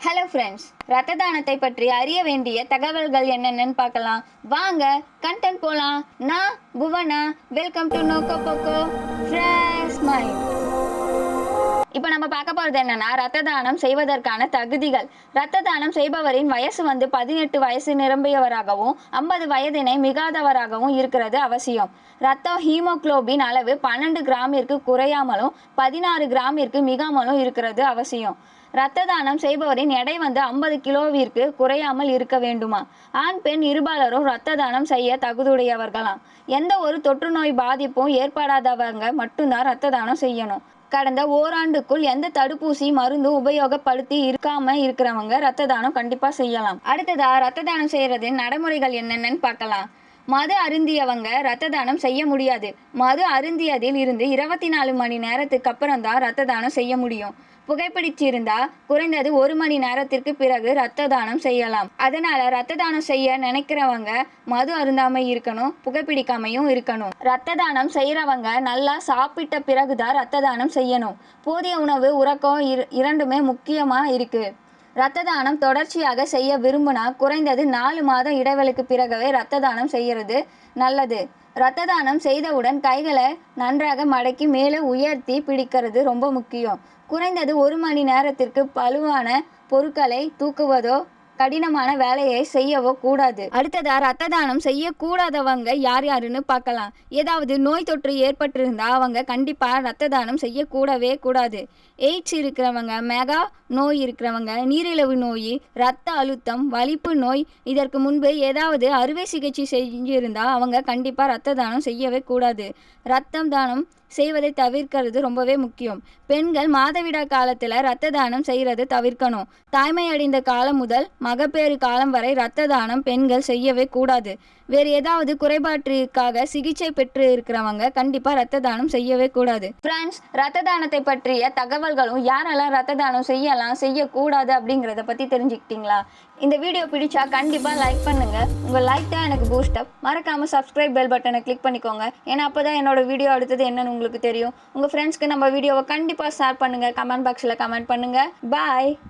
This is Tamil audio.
ஹலோ ஃப்ரெண்ட்ஸ், ரத்த தானத்தை பற்றி அறிய வேண்டிய தகவல்கள் என்னென்னு பார்க்கலாம். வாங்க கண்டென்ட் போலாம். நான் Bhuvana. Welcome to NokO PokO freshmind. இப்போ நம்ம பார்க்க போகிறது என்னன்னா, ரத்த தானம் செய்வதற்கான தகுதிகள். ரத்த தானம் செய்பவரின் வயசு 18 வயசு நிரம்பியவராகவும் 50 வயதினை மிகாதவராகவும் இருக்கிறது அவசியம். ரத்த ஹீமோகுளோபின் அளவு 12 கிராமிற்கு குறையாமலும் 16 கிராமிற்கு மிகாமலும் இருக்கிறது அவசியம். ரத்த தானம் செய்பவரின் எடை 50 கிலோவிற்கு குறையாமல் இருக்க வேண்டுமா? ஆண் பெண் இருபாலரும் ரத்த தானம் செய்ய தகுதியுடையவர்களாம். எந்த ஒரு தொற்று நோய் பாதிப்பும் ஏற்படாதவங்க மட்டும்தான் ரத்த தானம் செய்யணும். கடந்த ஓராண்டுக்குள் எந்த தடுப்பூசி மருந்தும் உபயோகப்படுத்தி இருக்காம இருக்கிறவங்க ரத்த தானம் கண்டிப்பா செய்யலாம். அடுத்ததா ரத்த தானம் செய்யறதின் நடைமுறைகள் என்னென்னு பார்க்கலாம். மது அருந்தியவங்க ரத்த தானம் செய்ய முடியாது. மது அருந்தியதில் இருந்து 24 மணி நேரத்துக்கு அப்புறம் தான் ரத்த தானம் செய்ய முடியும். புகைப்பிடிச்சிருந்தா குறைந்தது 1 மணி நேரத்திற்கு பிறகு ரத்த தானம் செய்யலாம். அதனால ரத்த தானம் செய்ய நினைக்கிறவங்க மது அருந்தாம இருக்கணும், புகைப்பிடிக்காமையும் இருக்கணும். ரத்த தானம் செய்யறவங்க நல்லா சாப்பிட்ட பிறகுதான் ரத்த தானம் செய்யணும். போதிய உணவு, உறக்கம் இரண்டுமே முக்கியமா இருக்கு. ரத்த தானம் தொடர்ச்சியாக செய்ய விரும்பினா குறைந்தது 4 மாத இடைவெளிக்கு பிறகவே ரத்த தானம் செய்யறது நல்லது. ரத்த தானம் செய்தவுடன் கைகளை நன்றாக மடக்கி மேலே உயர்த்தி பிடிக்கிறது ரொம்ப முக்கியம். குறைந்தது 1 மணி நேரத்திற்கு பளுவான பொருட்களை தூக்குவதோ கடினமான வேலையை செய்யவோ கூடாது. அடுத்ததா ரத்த தானம் செய்யக்கூடாதவங்க யார் யாருன்னு பார்க்கலாம். ஏதாவது நோய் தொற்று ஏற்பட்டிருந்தா அவங்க கண்டிப்பா ரத்த தானம் செய்யக்கூடவே கூடாது. எய்ட்ஸ் இருக்கிறவங்க, மெகா நோய் இருக்கிறவங்க, நீரிழிவு நோய், இரத்த அழுத்தம், வலிப்பு நோய், இதற்கு முன்பு ஏதாவது அறுவை சிகிச்சை செஞ்சிருந்தா அவங்க கண்டிப்பா ரத்த தானம் செய்யவே கூடாது. ரத்தம் தானம் செய்வதை தவிர்க்கிறது ரொம்பவே முக்கியம். பெண்கள் மாதவிடா காலத்துல ரத்த தானம் செய்யறது தவிர்க்கணும். தாய்மை அடைந்த காலம் முதல் மகப்பேறு காலம் வரை ரத்த தானம் பெண்கள் செய்யவே கூடாது. வேறு ஏதாவது குறைபாட்டிற்காக சிகிச்சை பெற்று இருக்கிறவங்க கண்டிப்பா ரத்த தானம் செய்யவே கூடாது. ஃப்ரெண்ட்ஸ், ரத்த தானத்தை பற்றிய தகவல்களும் யாரெல்லாம் ரத்த தானம் செய்யலாம், செய்யக்கூடாது அப்படிங்கிறத பத்தி தெரிஞ்சுக்கிட்டீங்களா? இந்த வீடியோ பிடிச்சா கண்டிப்பா லைக் பண்ணுங்க. உங்க லைக் தான் எனக்கு பூஸ்ட் அப். மறக்காம சப்ஸ்கிரைப் பெல் பட்டனை கிளிக் பண்ணிக்கோங்க. ஏன்னா அப்பதான் என்னோட வீடியோ அடுத்தது என்னன்னு உங்களுக்கு தெரியும். உங்க ஃப்ரெண்ட்ஸ்க்கு நம்ம வீடியோவை கண்டிப்பா ஷேர் பண்ணுங்க. கமெண்ட் பாக்ஸ்ல கமெண்ட் பண்ணுங்க. பாய்.